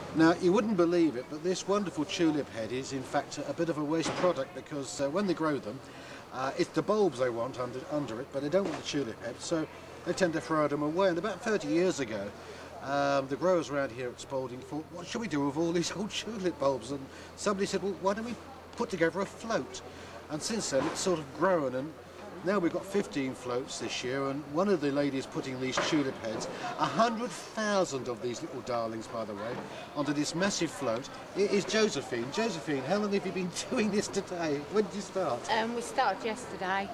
Now, you wouldn't believe it, but this wonderful tulip head is in fact a bit of a waste product because when they grow them, it's the bulbs they want under it, but they don't want the tulip head, so they tend to throw them away. And about 30 years ago, the growers around here at Spalding thought, what should we do with all these old tulip bulbs? And somebody said, well, why don't we put together a float? And since then, it's sort of grown, and now we've got 15 floats this year, and one of the ladies putting these tulip heads, 100,000 of these little darlings, by the way, onto this massive float, it is Josephine. Josephine, how long have you been doing this today? When did you start? We started yesterday.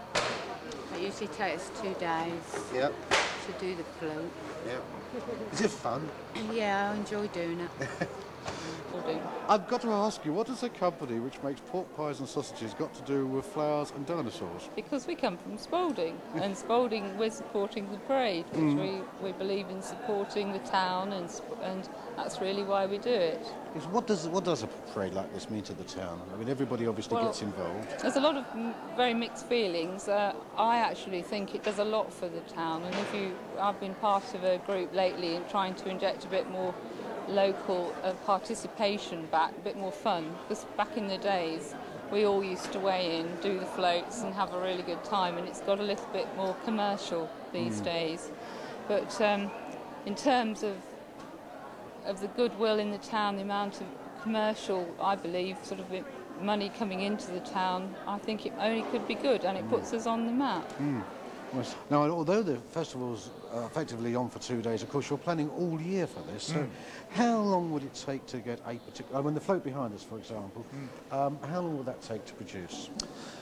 It usually takes 2 days Yep. to do the float. Yep. Is it fun? Yeah, I enjoy doing it. I've got to ask you, what does a company which makes pork pies and sausages got to do with flowers and dinosaurs? Because we come from Spalding, and Spalding, we're supporting the parade, which we believe in supporting the town, and that's really why we do it. What does a parade like this mean to the town? I mean, everybody obviously gets involved. There's a lot of very mixed feelings. I actually think it does a lot for the town, and I've been part of a group lately in trying to inject a bit more local participation back, a bit more fun, because back in the days we all used to weigh in, do the floats and have a really good time, and it's got a little bit more commercial these days. But in terms of the goodwill in the town, the amount of commercial, I believe, sort of money coming into the town, I think it only could be good, and it puts us on the map. Now, although the festival's effectively on for 2 days, of course, you're planning all year for this. So how long would it take to get a particular... I mean, the float behind us, for example, how long would that take to produce?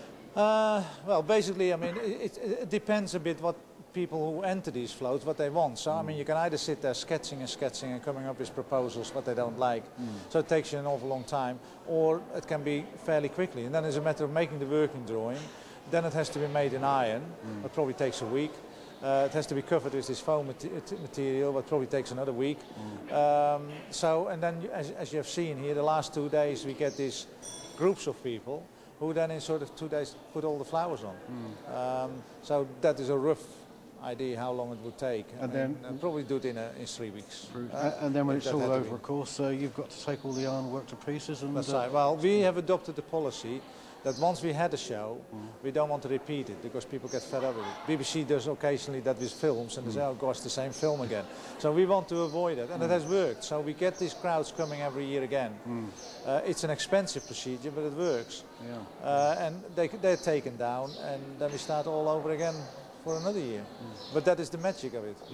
Well, basically, I mean, it depends a bit what people who enter these floats, what they want. So, I mean, you can either sit there sketching and coming up with proposals, what they don't like. So it takes you an awful long time, or it can be fairly quickly. And then it's a matter of making the working drawing. Then it has to be made in iron, that probably takes a week. It has to be covered with this foam material, that probably takes another week. And then, as you have seen here, the last 2 days we get these groups of people who then in sort of 2 days put all the flowers on. So that is a rough idea how long it would take. And then probably do it in 3 weeks. And then when it's all over, of course, you've got to take all the ironwork to pieces. And that's right. Well, we have adopted the policy that once we had a show, we don't want to repeat it because people get fed up with it. BBC does occasionally that with films, and they say, oh gosh, the same film again. So we want to avoid it, and it has worked. So we get these crowds coming every year again. It's an expensive procedure, but it works. And they're taken down, and then we start all over again for another year. But that is the magic of it.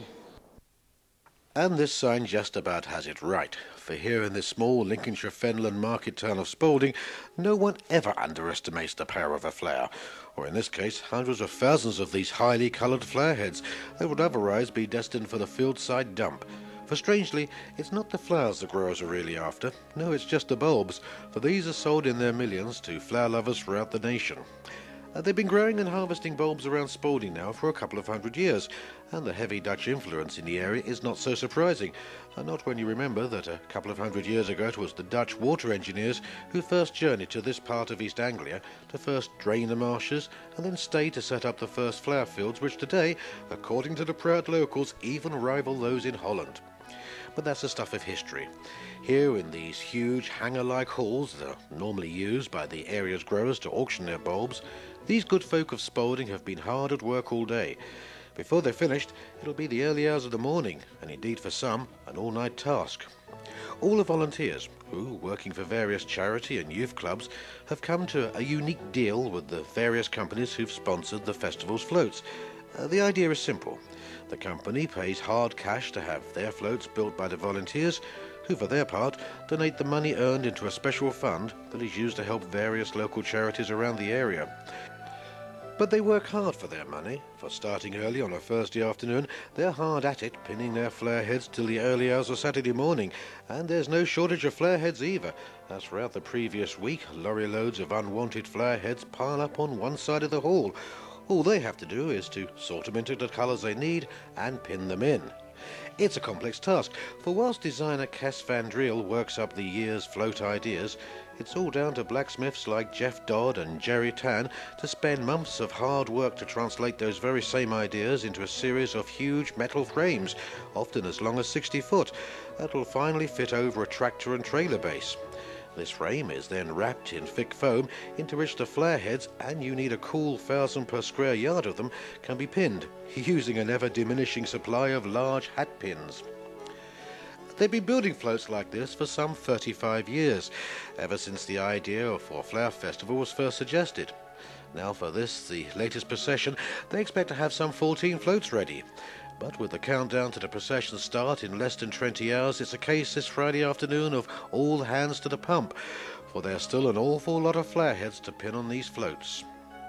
And this sign just about has it right, for here in this small Lincolnshire Fenland market town of Spalding, no one ever underestimates the power of a flower, or in this case, hundreds of thousands of these highly coloured flower heads that would otherwise be destined for the fieldside dump. For strangely, it's not the flowers the growers are really after, no, it's just the bulbs, for these are sold in their millions to flower lovers throughout the nation. They've been growing and harvesting bulbs around Spalding now for a couple of 100 years, and the heavy Dutch influence in the area is not so surprising, not when you remember that a couple of 100 years ago it was the Dutch water engineers who first journeyed to this part of East Anglia to first drain the marshes and then stay to set up the first flower fields, which today, according to the proud locals, even rival those in Holland. But that's the stuff of history. Here in these huge hanger-like halls that are normally used by the area's growers to auction their bulbs, these good folk of Spalding have been hard at work all day. Before they're finished, it'll be the early hours of the morning, and indeed for some, an all-night task. All are volunteers who, working for various charity and youth clubs, have come to a unique deal with the various companies who've sponsored the festival's floats. The idea is simple. The company pays hard cash to have their floats built by the volunteers, who for their part donate the money earned into a special fund that is used to help various local charities around the area. But they work hard for their money, for starting early on a Thursday afternoon, they're hard at it, pinning their flare heads till the early hours of Saturday morning, and there's no shortage of flare heads either, as throughout the previous week, lorry loads of unwanted flare heads pile up on one side of the hall. All they have to do is to sort them into the colours they need and pin them in. It's a complex task, for whilst designer Cass Van Driel works up the year's float ideas, it's all down to blacksmiths like Jeff Dodd and Jerry Tan to spend months of hard work to translate those very same ideas into a series of huge metal frames, often as long as 60 foot, that will finally fit over a tractor and trailer base. This frame is then wrapped in thick foam into which the flare heads, and you need a cool 1,000 per square yard of them, can be pinned, using an ever-diminishing supply of large hat pins. They've been building floats like this for some 35 years, ever since the idea for a flower festival was first suggested. Now for this, the latest procession, they expect to have some 14 floats ready. But with the countdown to the procession start in less than 20 hours, it's a case this Friday afternoon of all hands to the pump, for there's still an awful lot of flare heads to pin on these floats.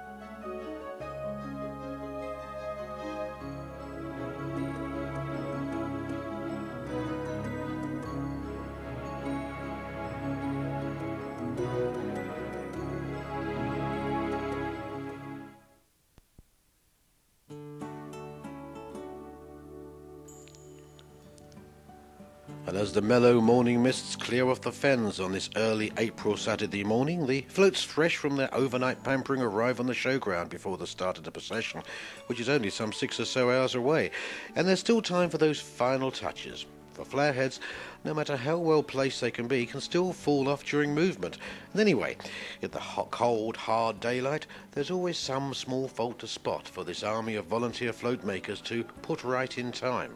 And as the mellow morning mists clear off the fens on this early April Saturday morning, the floats fresh from their overnight pampering arrive on the showground before the start of the procession, which is only some 6 or so hours away, and there's still time for those final touches. For flare heads, no matter how well placed they can be, can still fall off during movement. And anyway, in the hot, cold, hard daylight, there's always some small fault to spot for this army of volunteer float makers to put right in time.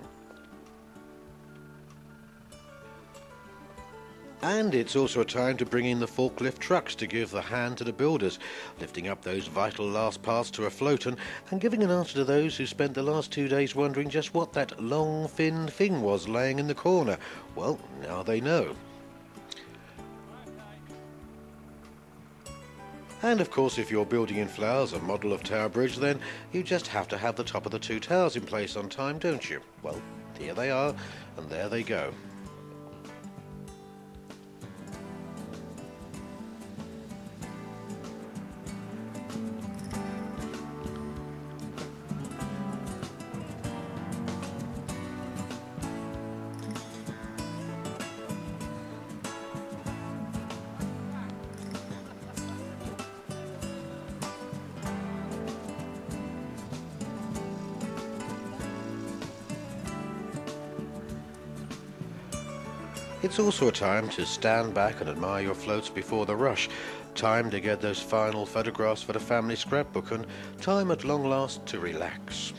And it's also a time to bring in the forklift trucks to give the hand to the builders, lifting up those vital last parts to a float and giving an answer to those who spent the last 2 days wondering just what that long, thin thing was laying in the corner. Well, now they know. And of course, if you're building in flowers a model of Tower Bridge, then you just have to have the top of the 2 towers in place on time, don't you? Well, here they are, and there they go. It's also a time to stand back and admire your floats before the rush, time to get those final photographs for the family scrapbook, and time at long last to relax.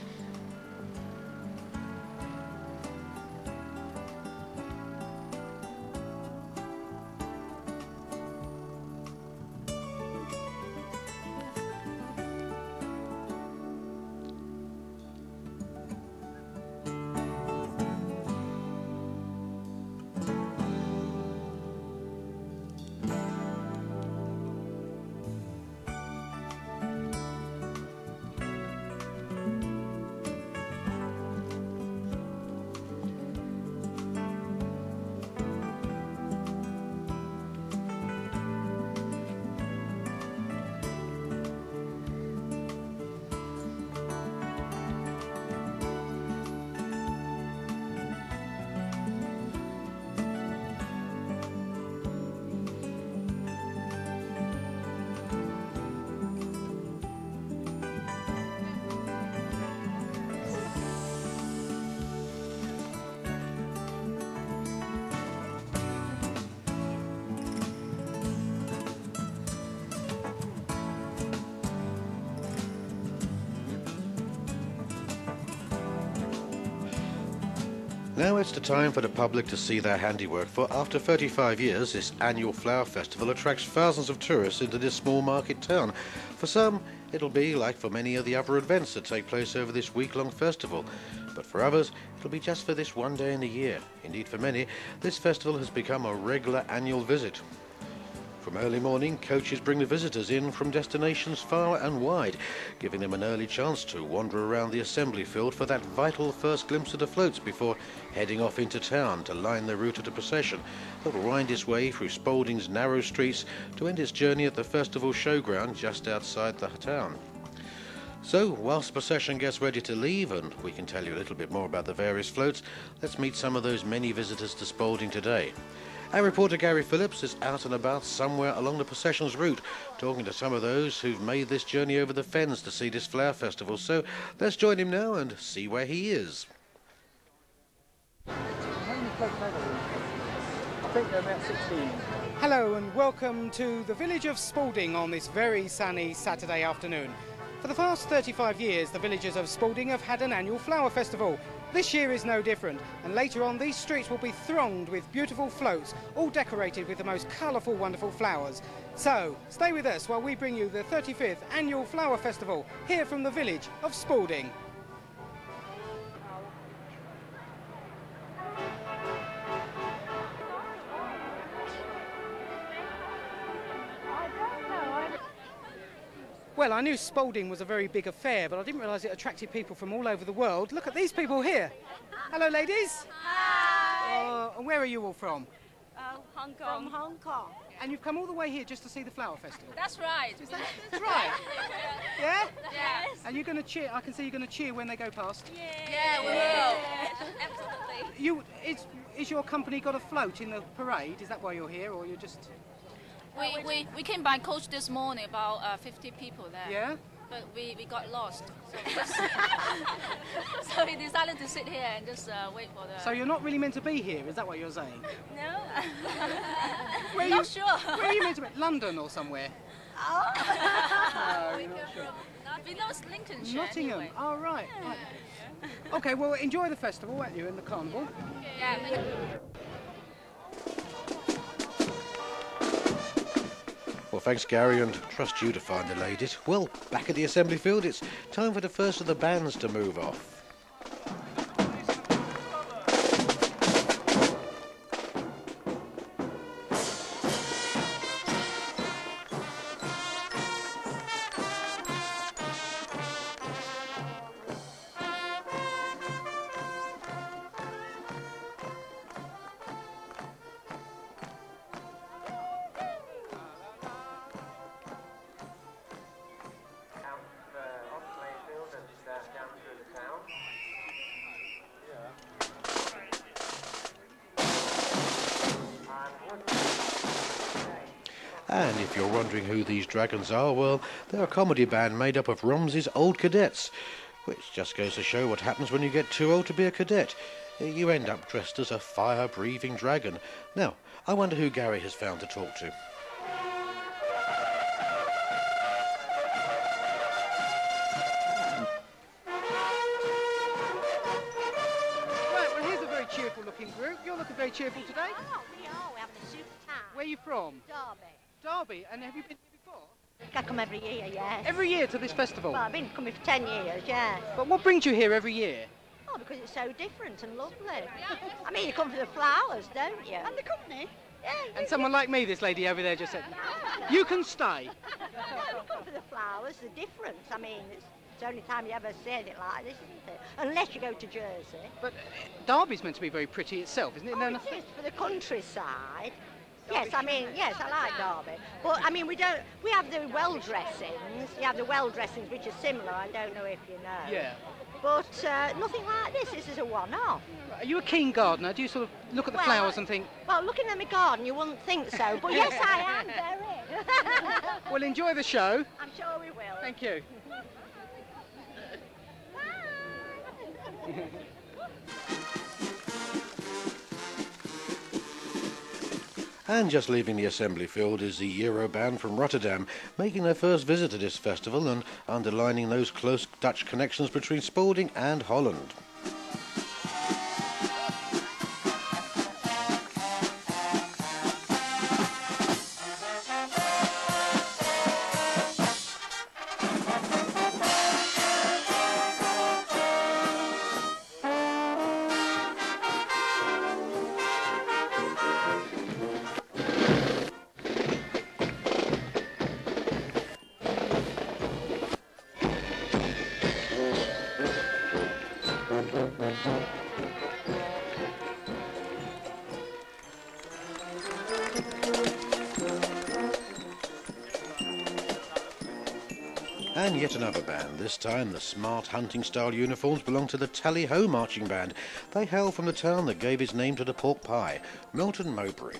Now it's the time for the public to see their handiwork, for after 35 years this annual flower festival attracts thousands of tourists into this small market town. For some, it'll be like for many of the other events that take place over this week-long festival, but for others, it'll be just for this one day in the year. Indeed, for many, this festival has become a regular annual visit. From early morning, coaches bring the visitors in from destinations far and wide, giving them an early chance to wander around the assembly field for that vital first glimpse of the floats before heading off into town to line the route of the procession that will wind its way through Spalding's narrow streets to end its journey at the festival showground just outside the town. So, whilst the procession gets ready to leave, and we can tell you a little bit more about the various floats, let's meet some of those many visitors to Spalding today. Our reporter Gary Phillips is out and about somewhere along the procession's route, talking to some of those who've made this journey over the fens to see this flower festival. So, let's join him now and see where he is. I think they're about 16. Hello and welcome to the village of Spalding on this very sunny Saturday afternoon. For the past 35 years, the villagers of Spalding have had an annual flower festival. This year is no different, and later on these streets will be thronged with beautiful floats, all decorated with the most colourful, wonderful flowers. So, stay with us while we bring you the 35th Annual Flower Festival here from the village of Spalding. Well, I knew Spalding was a very big affair, but I didn't realise it attracted people from all over the world. Look at these people here. Hello, ladies. Hi. And where are you all from? Hong Kong. From Hong Kong. And you've come all the way here just to see the flower festival? That's right. That's right. Yeah? Yes. And you're going to cheer. I can see you're going to cheer when they go past. Yeah, we will. Absolutely. Is your company got a float in the parade? Is that why you're here, or you're just... We came by coach this morning, about 50 people there. Yeah? But we got lost. So we decided to sit here and just wait for the... So you're not really meant to be here, is that what you're saying? No. Not sure. Where are you meant to be? London or somewhere? Oh. No, you're not sure. We know it's Lincolnshire. Nottingham. Anyway. Oh, right. Okay, well, enjoy the festival, won't you, and the carnival? Yeah. Well, thanks, Gary, and trust you to find the ladies. Well, back at the assembly field, it's time for the first of the bands to move off. And if you're wondering who these dragons are, well, they're a comedy band made up of Romsey's old cadets, which just goes to show what happens when you get too old to be a cadet. You end up dressed as a fire-breathing dragon. Now, I wonder who Gary has found to talk to. Right, well, here's a very cheerful-looking group. You're looking very cheerful today. Oh, we are. We're having a super time. Where are you from? Derby. Derby. And have you been here before? I come every year, yes. Every year to this festival? Well, I've been coming for 10 years, yes. But what brings you here every year? Oh, because it's so different and lovely. I mean, you come for the flowers, don't you? And the company. Yeah. And someone like me, this lady over there just said, you can stay. No, you come for the flowers, the difference. I mean, it's the only time you ever see it like this, isn't it? Unless you go to Jersey. But Derby's meant to be very pretty itself, isn't it? Oh, No, it is for the countryside. Yes, I mean, yes, I like Derby. But, I mean, we have the well dressings. You have the well dressings, which are similar, I don't know if you know. Yeah. But nothing like this. This is a one-off. Are you a keen gardener? Do you sort of look at the flowers and think... Well, looking at my garden, you wouldn't think so. But yes, I am, very. Well, enjoy the show. I'm sure we will. Thank you. And just leaving the assembly field is the Euro band from Rotterdam, making their first visit to this festival and underlining those close Dutch connections between Spalding and Holland. And yet another band. This time the smart hunting-style uniforms belong to the Tally-Ho Marching Band. They hail from the town that gave its name to the pork pie, Milton Mowbray.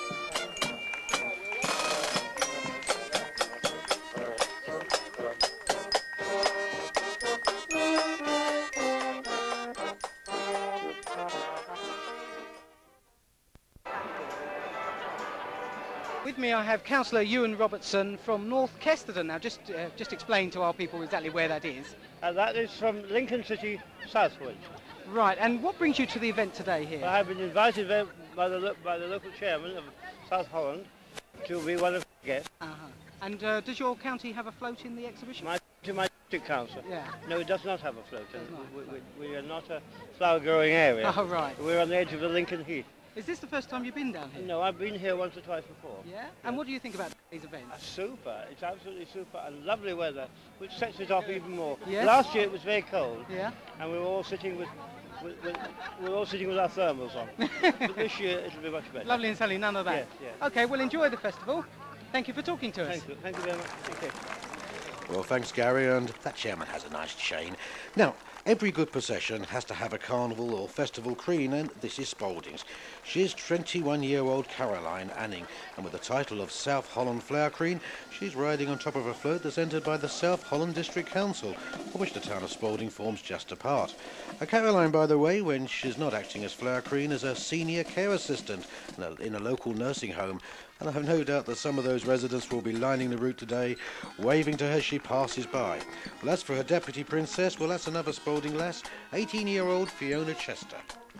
With me I have Councillor Ewan Robertson from North Kesterton. Now just explain to our people exactly where that is. That is from Lincoln City southwards. Right, and what brings you to the event today here? I have been invited by the local chairman of South Holland to be one of the guests. And does your county have a float in the exhibition? My district council? Yeah. No, it does not have a float. We are not a flower growing area. Oh, right. We're on the edge of the Lincoln Heath. Is this the first time you've been down here? No, I've been here once or twice before. Yeah? And what do you think about these events? Super. It's absolutely super and lovely weather, which sets it off even more. Yes. Last year it was very cold. Yeah. And we were all sitting with our thermals on. But this year it'll be much better. Lovely and sunny, none of that. Yes, yes. Okay, well enjoy the festival. Thank you for talking to us. Thank you very much. Thank you. Well, thanks, Gary, and that chairman has a nice chain. Now, every good procession has to have a carnival or festival queen, and this is Spalding's. She is 21-year-old Caroline Anning, and with the title of South Holland Flower Queen, she's riding on top of a float that's entered by the South Holland District Council, of which the town of Spalding forms just a part. Caroline, by the way, when she's not acting as Flower Queen, is a senior care assistant in a local nursing home, and I have no doubt that some of those residents will be lining the route today, waving to her as she passes by. Well, as for her deputy princess, well, that's another Spalding lass, 18-year-old Fiona Chester.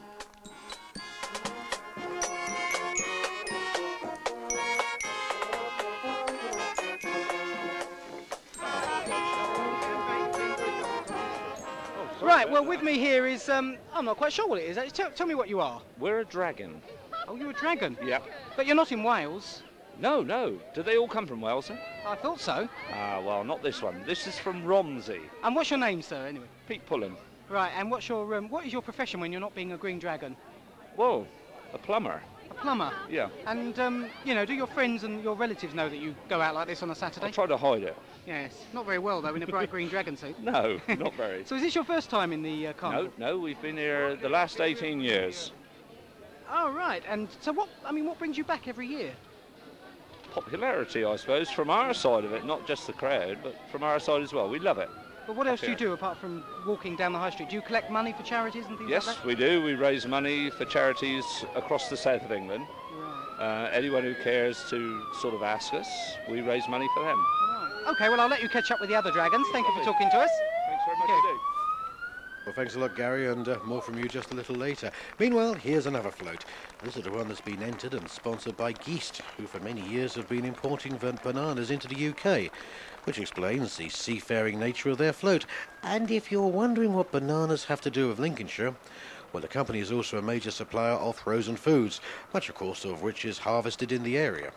Right, well with me here is, I'm not quite sure what it is. Tell me what you are. We're a dragon. Oh, you're a dragon? Yeah. But you're not in Wales. No. Do they all come from Wales, sir? I thought so. Well, not this one. This is from Romsey. And what's your name, sir, anyway? Pete Pullen. Right, and what is your profession when you're not being a green dragon? Well, a plumber. A plumber? Yeah. And, do your friends and your relatives know that you go out like this on a Saturday? I try to hide it. Yes. Not very well, though, in a bright green dragon suit. No, not very. So is this your first time in the carnival? No, we've been here the last 18 years. Oh, right. And so what brings you back every year? Popularity, I suppose, from our side of it, not just the crowd, but from our side as well. We love it. But what else do you do apart from walking down the high street? Do you collect money for charities and things Yes, like that? we do. We raise money for charities across the south of England. Right. Anyone who cares to sort of ask us, we raise money for them. Right. OK, well, I'll let you catch up with the other dragons. Thank you for talking to us. Thanks very much indeed. Well, thanks a lot, Gary, and more from you just a little later. Meanwhile, here's another float. This is the one that's been entered and sponsored by Geest, who for many years have been importing bananas into the UK, which explains the seafaring nature of their float. And if you're wondering what bananas have to do with Lincolnshire, well, the company is also a major supplier of frozen foods, much, of course, of which is harvested in the area.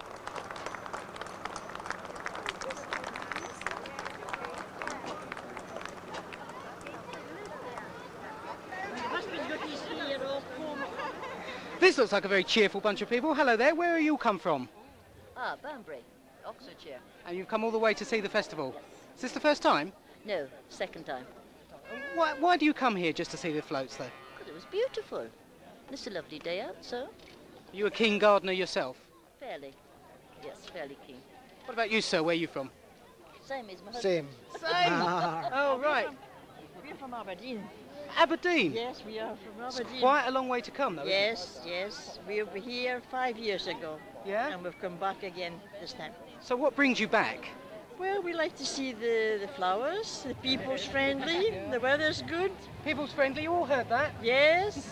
This looks like a very cheerful bunch of people. Hello there, where are you come from? Bunbury, Oxfordshire. And you've come all the way to see the festival. Is this the first time? No, second time. Why do you come here just to see the floats, though? Because it was beautiful. It's a lovely day out, so. Are you a keen gardener yourself? Fairly. Yes, fairly keen. What about you, sir? Where are you from? Same as my husband. Same. Oh, right. We're from Aberdeen. Aberdeen? Yes, we are from Aberdeen. It's quite a long way to come, though, Yes. We were here 5 years ago. Yeah? And we've come back again this time. So what brings you back? Well, we like to see the flowers, the people's friendly, the weather's good. People's friendly, you all heard that? Yes,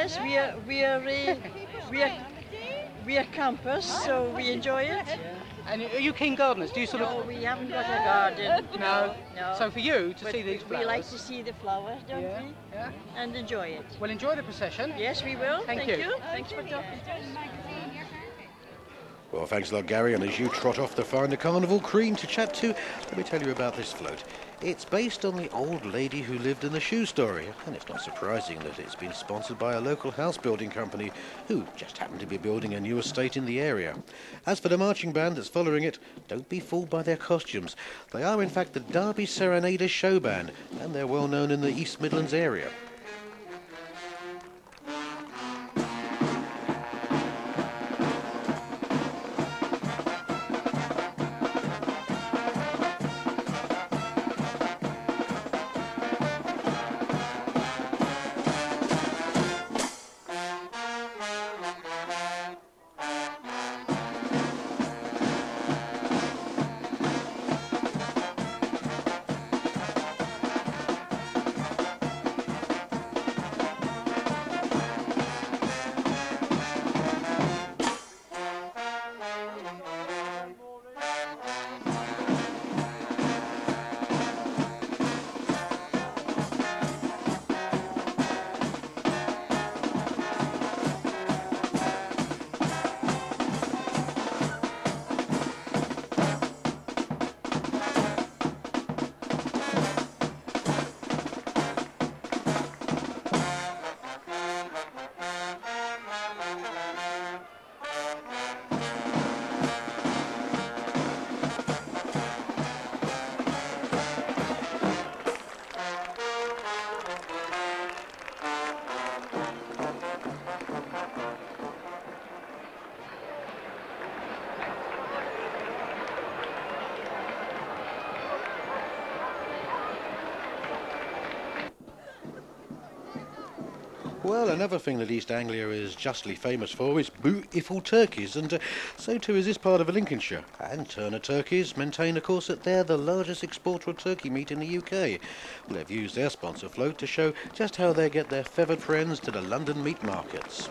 we are campers, so we enjoy it. And are you keen gardeners? Do you sort No, of... we haven't got a garden. No. No. So for you to But see these flowers... we like to see the flowers, don't Yeah, we? yeah. And enjoy it. Well, enjoy the procession. Yes, we will. Thank you. Thanks for talking to us. Well, thanks a lot, Gary, and as you trot off to find a carnival queen to chat to, let me tell you about this float. It's based on the old lady who lived in the shoe store, and it's not surprising that it's been sponsored by a local house building company who just happened to be building a new estate in the area. As for the marching band that's following it, don't be fooled by their costumes. They are in fact the Derby Serenaders show band, and they're well known in the East Midlands area. Well, another thing that East Anglia is justly famous for is beautiful turkeys, and so too is this part of Lincolnshire. And Turner Turkeys maintain, of course, that they're the largest exporter of turkey meat in the UK. Well, they've used their sponsor float to show just how they get their feathered friends to the London meat markets.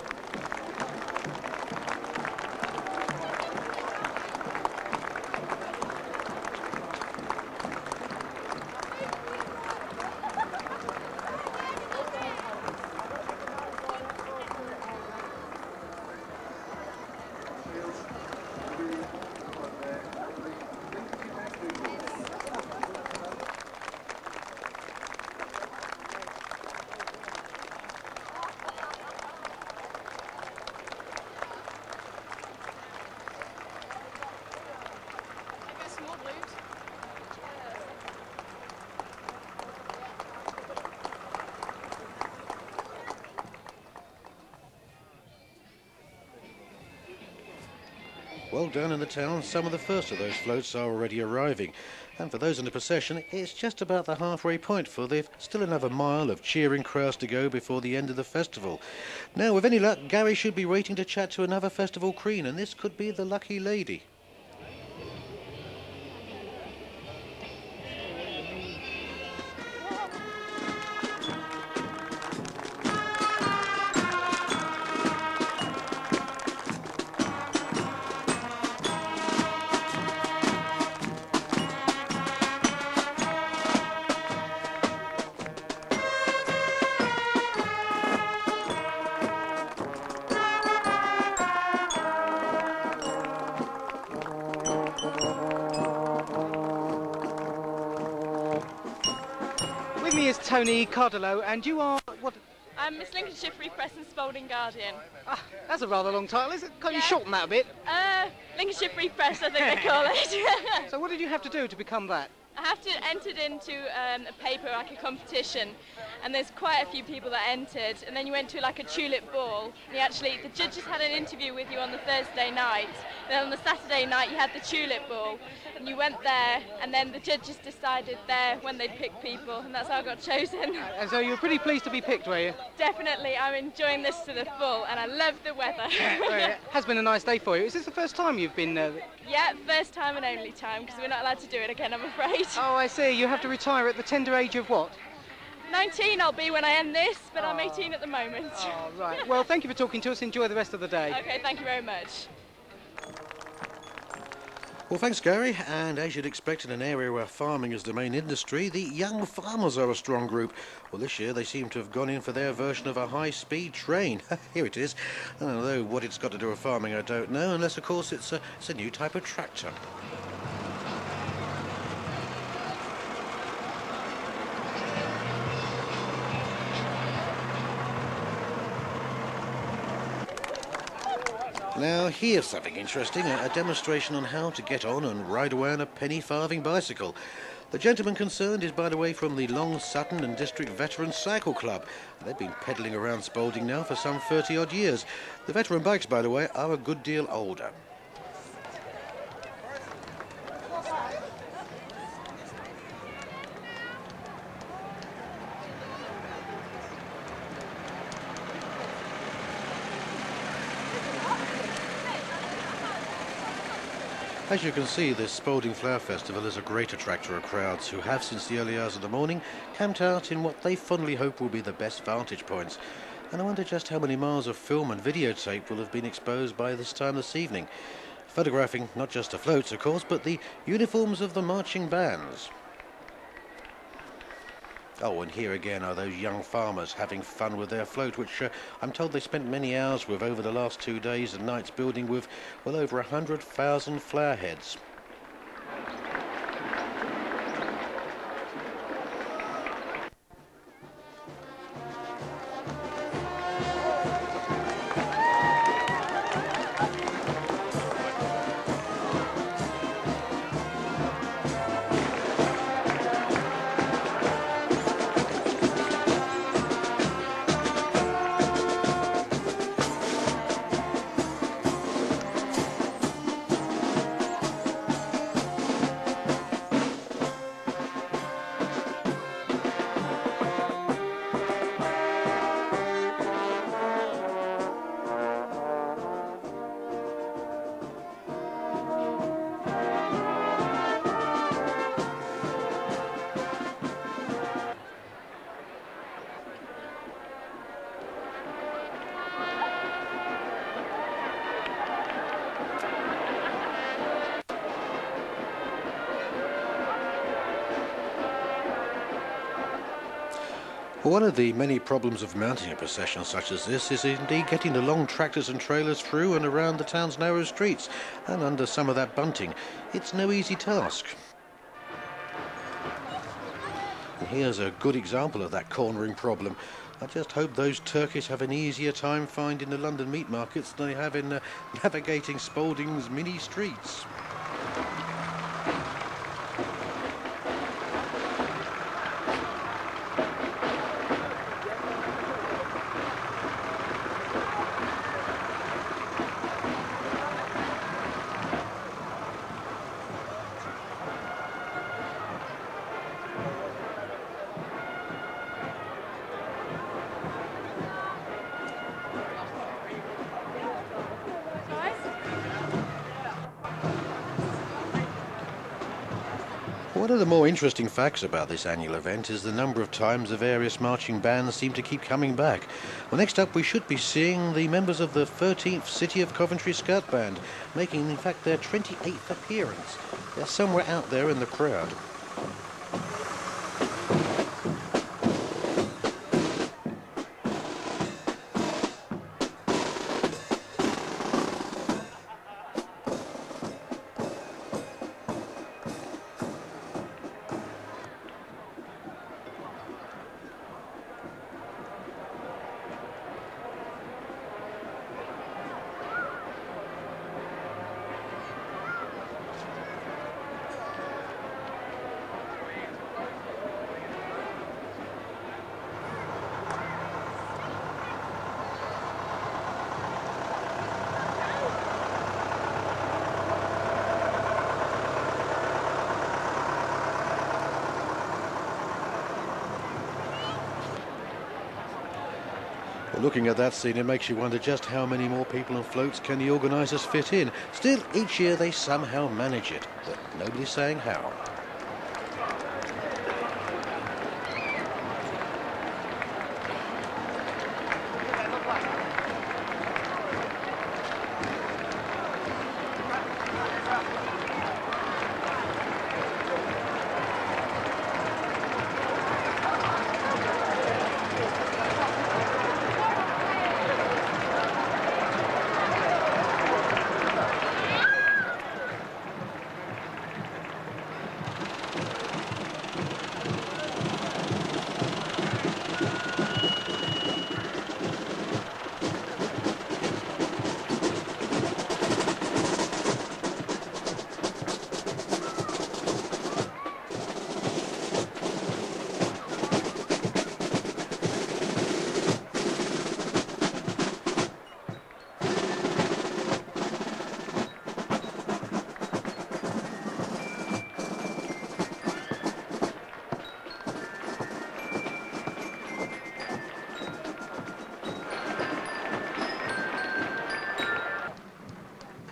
Well, down in the town, some of the first of those floats are already arriving. And for those in the procession, it's just about the halfway point, for they've still another mile of cheering crowds to go before the end of the festival. Now, with any luck, Gary should be waiting to chat to another festival queen, and this could be the lucky lady. With me is Tony Cardillo, and you are what? I'm Miss Lincolnshire Free Press and Spalding Guardian. Ah, that's a rather long title, is it? Can't you shorten that a bit? Lincolnshire Free Press, I think they call it. So what did you have to do to become that? I have to entered into a paper, like a competition, and there's quite a few people that entered, and then you went to like a tulip ball, and the judges had an interview with you on the Thursday night, then on the Saturday night you had the tulip ball, and you went there, and then the judges decided there when they'd pick people, and that's how I got chosen. And so you were pretty pleased to be picked, were you? Definitely, I'm enjoying this to the full, and I love the weather. Well, it has been a nice day for you. Is this the first time you've been Yeah, first time and only time, because we're not allowed to do it again, I'm afraid. Oh, I see. You have to retire at the tender age of what? 19 I'll be when I end this, but I'm 18 at the moment. Oh, right. Well, thank you for talking to us. Enjoy the rest of the day. Okay, thank you very much. Well, thanks, Gary. And as you'd expect in an area where farming is the main industry, the young farmers are a strong group. Well, this year they seem to have gone in for their version of a high-speed train. Here it is. And although what it's got to do with farming, I don't know, unless, of course, it's a new type of tractor. Now here's something interesting, a demonstration on how to get on and ride away on a penny farthing bicycle. The gentleman concerned is, by the way, from the Long Sutton and District Veteran Cycle Club. They've been pedalling around Spalding now for some 30-odd years. The veteran bikes, by the way, are a good deal older. As you can see, this Spalding Flower Festival is a great attractor of crowds who have, since the early hours of the morning, camped out in what they fondly hope will be the best vantage points. And I wonder just how many miles of film and videotape will have been exposed by this time this evening. Photographing not just the floats, of course, but the uniforms of the marching bands. Oh, and here again are those young farmers having fun with their float, which I'm told they spent many hours with over the last 2 days and nights, building with well over 100,000 flower heads. One of the many problems of mounting a procession such as this is indeed getting the long tractors and trailers through and around the town's narrow streets and under some of that bunting. It's no easy task. And here's a good example of that cornering problem. I just hope those turkeys have an easier time finding the London meat markets than they have in navigating Spalding's mini streets. One of the more interesting facts about this annual event is the number of times the various marching bands seem to keep coming back. Well, next up we should be seeing the members of the 13th City of Coventry Scout Band, making in fact their 28th appearance. They're somewhere out there in the crowd. Well, looking at that scene, it makes you wonder just how many more people and floats can the organisers fit in. Still, each year they somehow manage it, but nobody's saying how.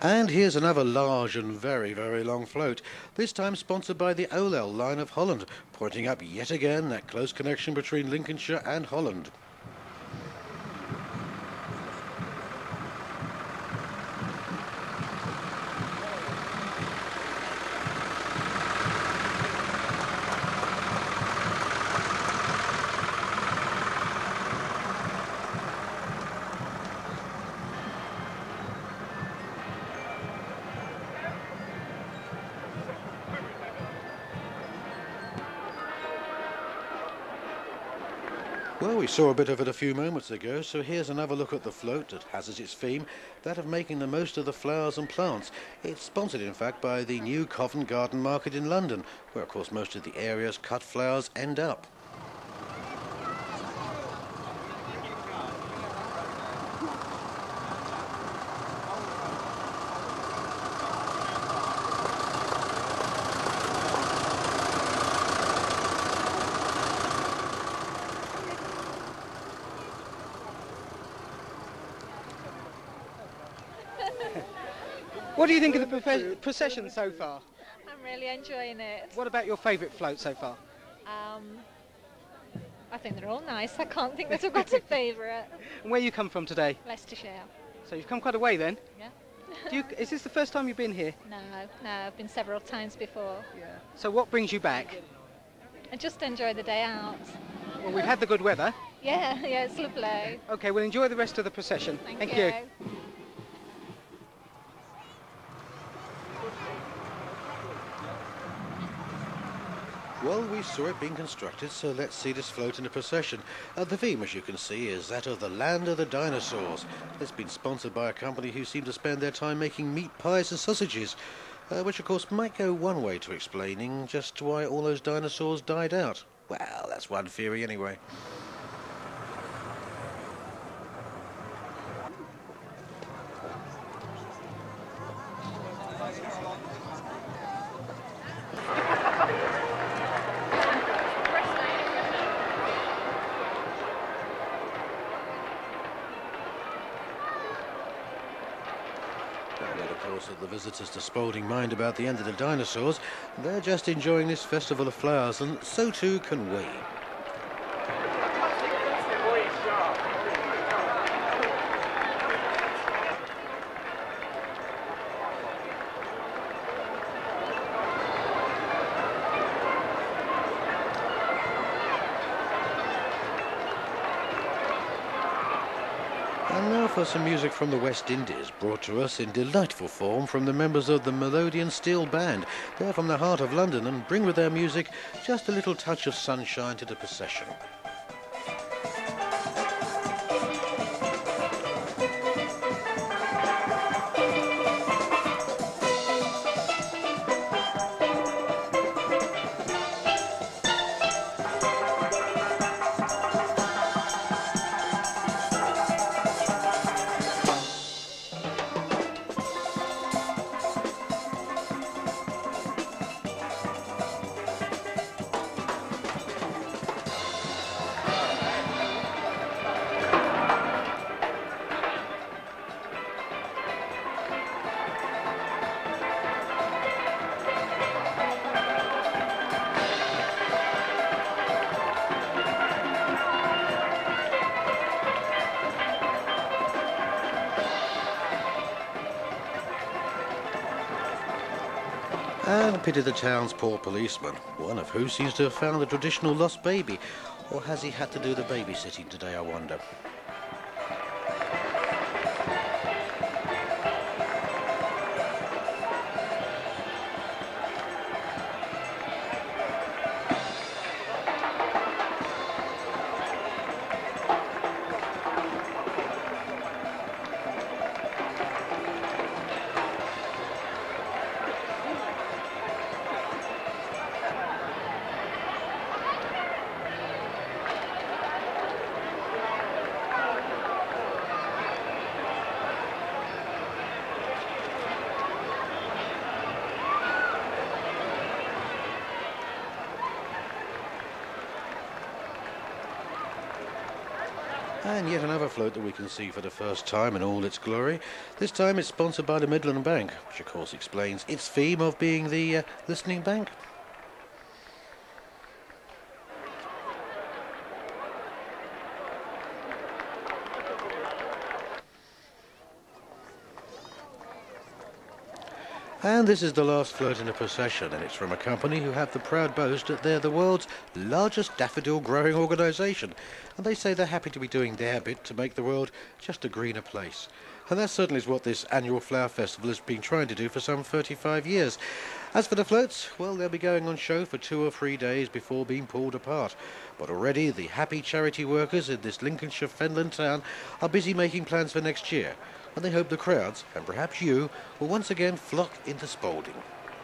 And here's another large and very, very long float, this time sponsored by the Olel line of Holland, pointing up yet again that close connection between Lincolnshire and Holland. Well, we saw a bit of it a few moments ago, so here's another look at the float that has as its theme that of making the most of the flowers and plants. It's sponsored, in fact, by the new Covent Garden Market in London, where, of course, most of the area's cut flowers end up. What do you think of the procession so far? I'm really enjoying it. What about your favourite float so far? I think they're all nice. I can't think that I've got a favourite. And where you come from today? Leicestershire. So you've come quite a way then? Yeah. Is this the first time you've been here? No, I've been several times before. Yeah. So what brings you back? I just enjoy the day out. Well, we've had the good weather. Yeah, it's lovely. Okay, well enjoy the rest of the procession. Thank you. Well, we saw it being constructed, so let's see this float in a procession. The theme, as you can see, is that of the land of the dinosaurs. It's been sponsored by a company who seem to spend their time making meat pies and sausages, which of course might go one way to explaining just why all those dinosaurs died out. Well, that's one theory anyway. Of course, that the visitors to Spalding mind about the end of the dinosaurs, they're just enjoying this festival of flowers, and so too can we. And now for some music from the West Indies, brought to us in delightful form from the members of the Melodian Steel Band. They're from the heart of London and bring with their music just a little touch of sunshine to the procession. And pity the town's poor policeman, one of who seems to have found the traditional lost baby. Or has he had to do the babysitting today, I wonder? And yet another float that we can see for the first time in all its glory. This time it's sponsored by the Midland Bank, which of course explains its theme of being the listening bank. And this is the last float in the procession, and it's from a company who have the proud boast that they're the world's largest daffodil growing organisation. And they say they're happy to be doing their bit to make the world just a greener place. And that certainly is what this annual flower festival has been trying to do for some 35 years. As for the floats, well, they'll be going on show for 2 or 3 days before being pulled apart. But already the happy charity workers in this Lincolnshire Fenland town are busy making plans for next year. And they hope the crowds, and perhaps you, will once again flock into Spalding.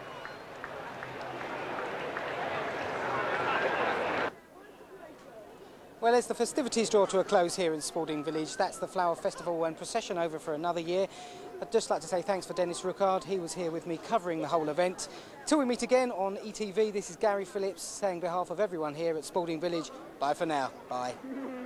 Well, as the festivities draw to a close here in Spalding Village, that's the Flower Festival and procession over for another year. I'd just like to say thanks for Dennis Ruckard. He was here with me covering the whole event. Till we meet again on ETV, this is Gary Phillips saying on behalf of everyone here at Spalding Village, bye for now. Bye.